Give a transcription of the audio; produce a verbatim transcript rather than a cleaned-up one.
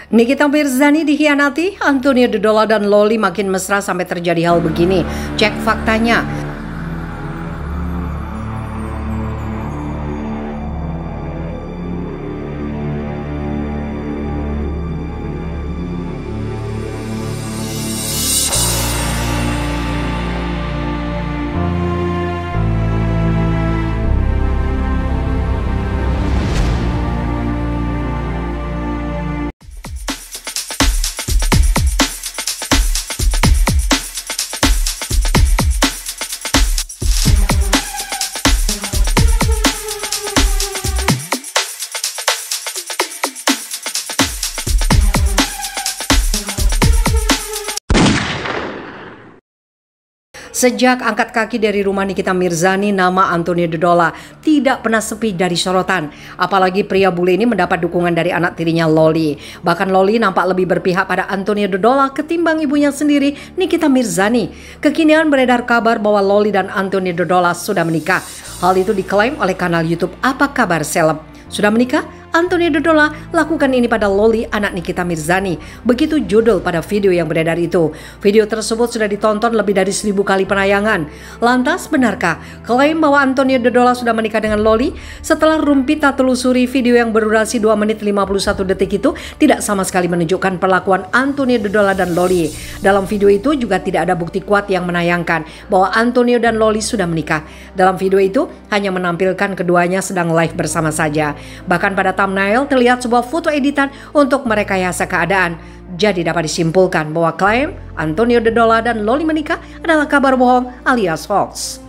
Nikita Mirzani dikhianati, Antonio Dodola dan Loli makin mesra sampai terjadi hal begini. Cek faktanya. Sejak angkat kaki dari rumah Nikita Mirzani, nama Antonio Dodola tidak pernah sepi dari sorotan. Apalagi pria bule ini mendapat dukungan dari anak tirinya Loli. Bahkan Loli nampak lebih berpihak pada Antonio Dodola ketimbang ibunya sendiri, Nikita Mirzani. Kekinian beredar kabar bahwa Loli dan Antonio Dodola sudah menikah. Hal itu diklaim oleh kanal YouTube Apa Kabar Seleb. Sudah menikah? Antonio Dodola lakukan ini pada Loli, anak Nikita Mirzani. Begitu judul pada video yang beredar itu. Video tersebut sudah ditonton lebih dari seribu kali penayangan. Lantas benarkah klaim bahwa Antonio Dodola sudah menikah dengan Loli? Setelah Rumpita telusuri, video yang berdurasi dua menit lima puluh satu detik itu tidak sama sekali menunjukkan perlakuan Antonio Dodola dan Loli. Dalam video itu juga tidak ada bukti kuat yang menayangkan bahwa Antonio dan Loli sudah menikah. Dalam video itu hanya menampilkan keduanya sedang live bersama saja. Bahkan pada thumbnail terlihat sebuah foto editan untuk merekayasa keadaan. Jadi dapat disimpulkan bahwa klaim Antonio Dodola dan Loli menikah adalah kabar bohong alias hoax.